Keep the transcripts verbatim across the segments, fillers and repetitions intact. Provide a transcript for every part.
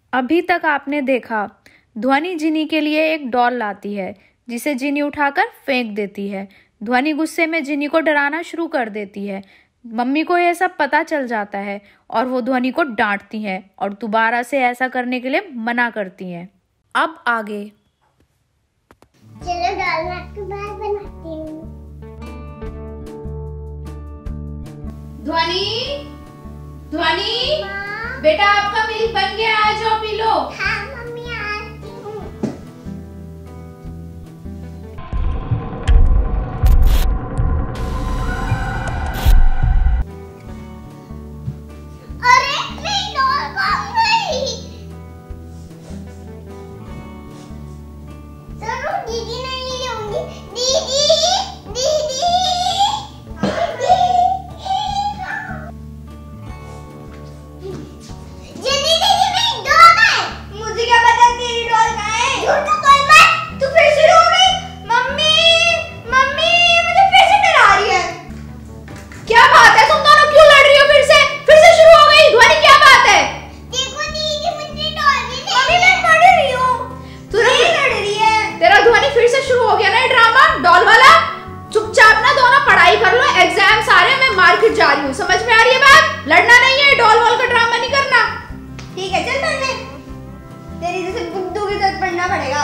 अभी तक आपने देखा, ध्वनि जिनी के लिए एक डॉल लाती है जिसे जिनी उठाकर फेंक देती है। ध्वनि गुस्से में जिनी को डराना शुरू कर देती है। मम्मी को यह सब पता चल जाता है और वो ध्वनि को डांटती हैं और दोबारा से ऐसा करने के लिए मना करती हैं। अब आगे चलो डॉल मैं आपके बाल बनाती हूँ। ध्वनि, ध्वनि, बेटा आपका मिल्क बन गया, आ जाओ पी लो। हाँ मम्मी आती हूँ। अरे मेरी डॉल कहाँ गई? चलो दीदी नहीं लूंगी। दीदी, दीदी, जा रही हूँ, समझ में आ रही है बात? लड़ना नहीं है, डॉल वॉल का ड्रामा नहीं करना। ठीक है चल पढ़ने, तेरी जैसे बुद्धू की तरह पढ़ना पड़ेगा।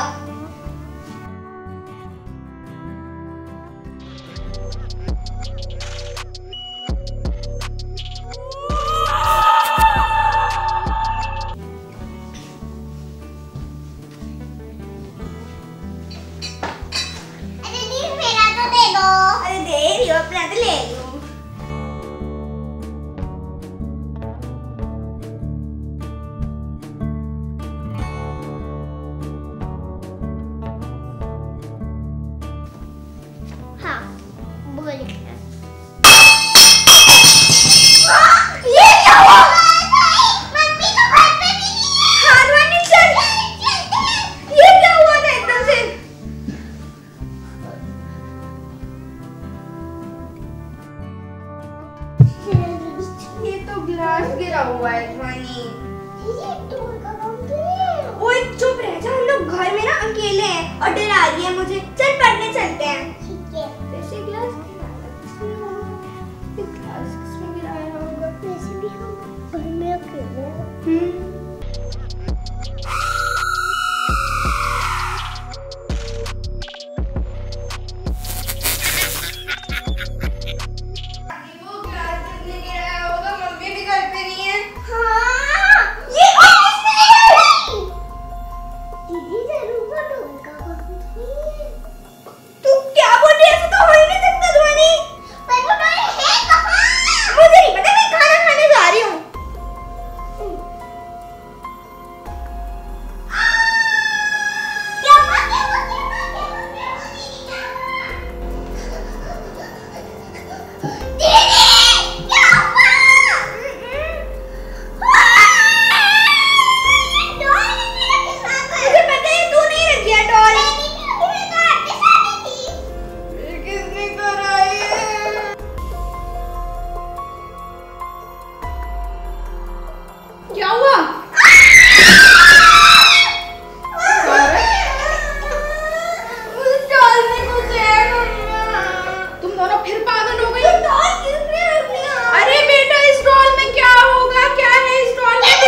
अरे दी मेरा तो दे दो। अरे दे रही हो, अपना तो ले लो। हाँ बोल क्या? ये क्या हुआ? मम्मी तो घर पे भी नहीं है। हाँ ध्वनि चल चलते हैं। ये क्या हुआ था एकदम से? ये तो ग्लास गिरा हुआ है ध्वनि। ओए चुप रह जा, हम लोग घर में ना अकेले हैं और डरा रही है मुझे। चल पढ़ने चलते हैं। ठीक है। वैसे ग्लास गिराया ग्लास किसने गिराया होगा? वैसे भी हम घर में अकेले हैं। हम्म क्या हुआ? तुम दोनों फिर पागल हो गई? अरे बेटा इस डॉल में क्या होगा? क्या है इस डॉल में?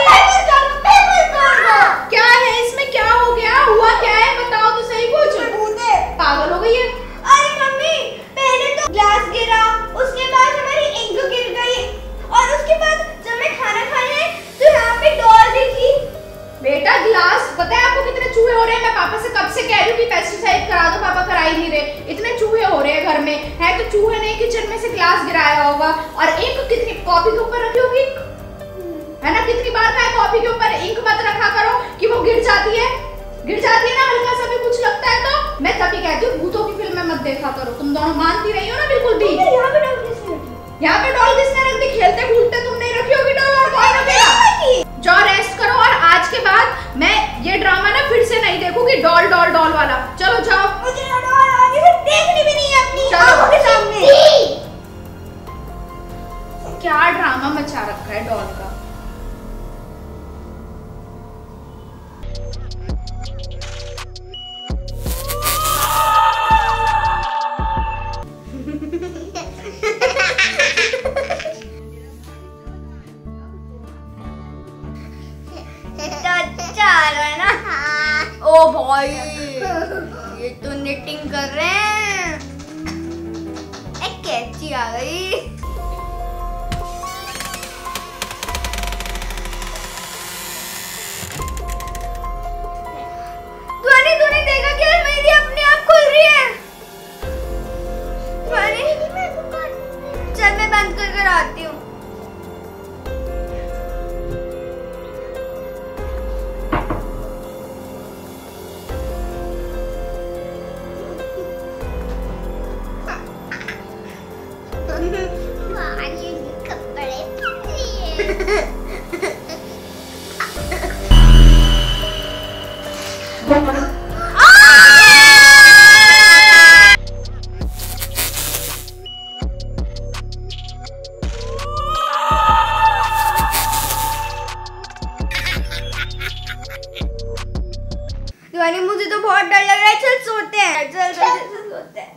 क्या है इसमें? क्या हो गया? हुआ क्या है? बताओ तो सही कुछ। पागल हो गई है? अरे मम्मी पहले तो ग्लास गिरा, उसके बाद हमारी इंक गिर गई और उसके बाद जब मैं खाना खाने तो यहाँ पे डॉल दिखी। बेटा ग्लास, पता है आपको कितने चूहे हो रहे हैं? मैं पापा से कब से कह रही हूँ कि पेस्टिसाइड करा दो, पापा करा ही नहीं रहे। इतने चूहे हो रहे हैं घर में। है तो चूहे ने किचन में से ग्लास गिराया होगा। और इंक कितनी कॉपी के ऊपर रखी होगी, है ना? कितनी बार कहा कॉपी के ऊपर इंक मत रखा करो कि वो गिर जाती है। गिर जाती है ना, हल्का सा भी कुछ लगता है तो। मैं तभी कहती हूँ भूतों की फिल्में मत देखा करो। तुम दोनों मानती रही हो ना बिल्कुल भी। यहाँ पे डॉल किसने रखी? यहाँ पे डॉल किसने रख दी? खेलते भूलते तुम नहीं रखी होगी डॉल, और कौन रखेगा? जाओ रेस्ट करो और आज के बाद मैं ये ड्रामा ना फिर से नहीं देखूंगी, डॉल डॉल डॉल वाला। चलो जाओ। मुझे डॉल आगे से देखनी भी नहीं है अपनी आंखों के सामने। क्या ड्रामा मचा रखा है डॉल का। ओ भाई, ये तो निटिंग कर रहे हैं। एक कैची आ गई। ध्वनि, तूने देखा क्या मेरी अपने आप खुल रही है? ध्वनि, चल मैं बंद कर कर आती हूँ। ध्वनि, मुझे तो बहुत डर लग रहा है। चल सोते हैं। चल चल चल, चल सोते हैं।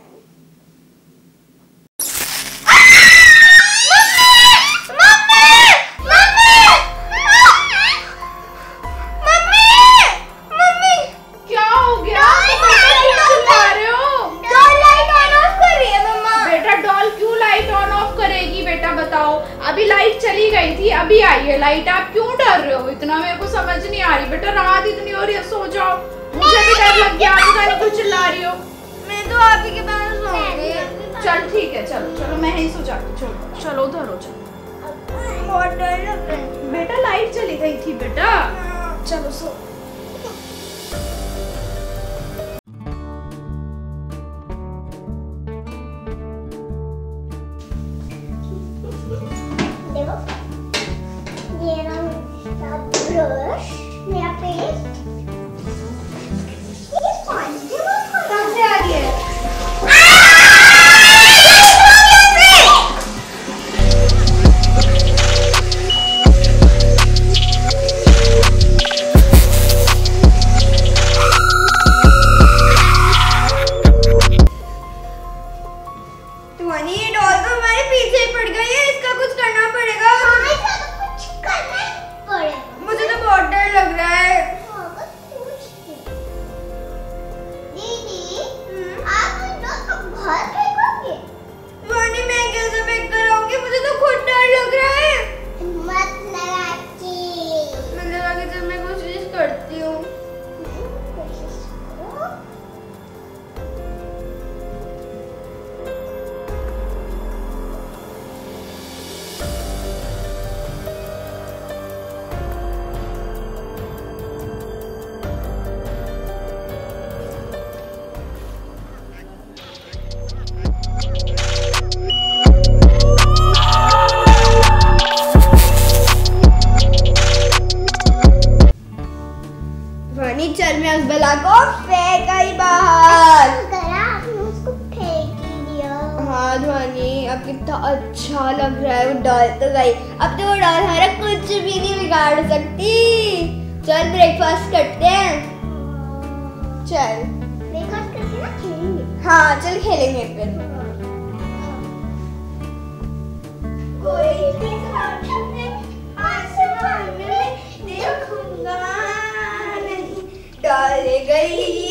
अभी लाइट चली गई थी, अभी आई है लाइट, आप क्यों डर रहे हो इतना? मेरे को समझ नहीं आ रही बेटा, रात इतनी हो रही है, सो जाओ। मुझे भी डर लग गया, आप गाने क्यों चिल्ला रही हो? मैं तो आप ही के पास सोऊंगी। चल ठीक है, चलो चलो मैं ही सो जाती हूँ। चलो चलो उधर हो, चलो। बहुत डर लग रहा है बेटा, लाइट चली गई थी बेटा, चलो सो। ये रहा ब्रश, मेरा पेस्ट। ये कौन सी कहाँ से आ रही है? ध्वनि, ये डॉल तो हमारे पीछे ही पड़ गई है, इसका कुछ करना पड़ेगा। मुझे तो बहुत डर लग रहा है। दीदी, आप घर फेंकोगे? ध्वनि, मैं कैसे फेंक कर आऊंगी? मुझे तो खुद डर लग रहा है। मत लगाती। मैं लगा के जब मैं कोशिश करती हूँ। कोशिश करो। चल मैं उस बला को फेंक आई बाहर। आपने उसको फेंक दिया। हाँ ध्वनि, अब कितना अच्छा लग रहा है। वो डॉल तो गई, अब तो वो डॉल हमारा कुछ भी नहीं बिगाड़ सकती। चल ब्रेकफास्ट करते हैं। चल ब्रेकफास्ट करके ना खेलेंगे। हाँ चल खेलेंगे फिर। कोई आसमान में देखूंगा नहीं, डाल गई